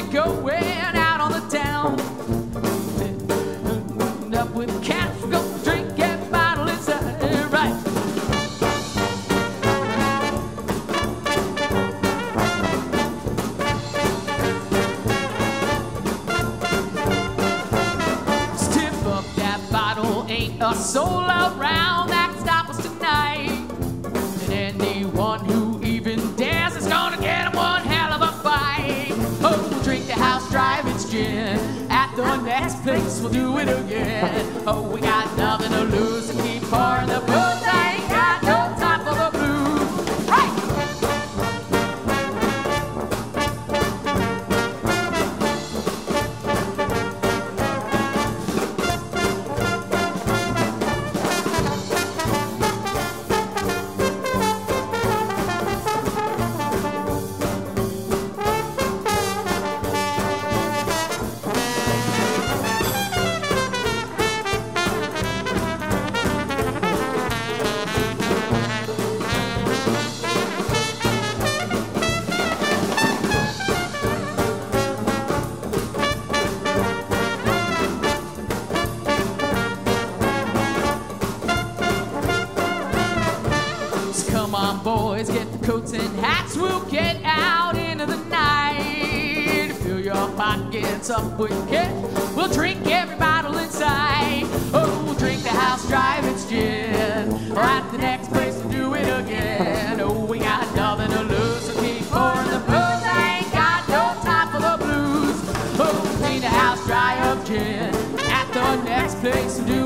going out on the town. Up with cash, we're gonna drink every bottle inside, right? Stiff up that bottle, ain't a soul around that can stop us tonight. And anyone who even dares is gonna get him one hell of a fight. Oh, we'll drink the house drive, it's gin. At the next place, we'll do it again. Oh, we got nothing to lose, so keep pouring the booze. I ain't got no time for the blues. Right! Come on, boys, get the coats and hats. We'll get out into the night. Fill your pockets up with cash. We'll drink every bottle inside. Oh, we'll drink the house drive, it's gin. At the next place, we'll do it again. Oh, we got nothing to lose, so keep pouring the booze. I ain't got no time for the blues. Oh, we'll clean the house dry of gin. At the next place, we'll do